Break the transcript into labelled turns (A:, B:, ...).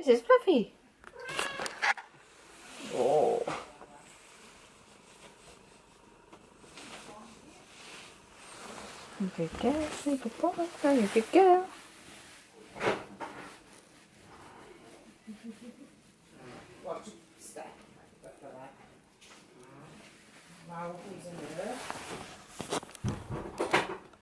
A: This is Fluffy. Oh. Good girl, good boy, very good girl. Watch, stay. Wow, who's in there?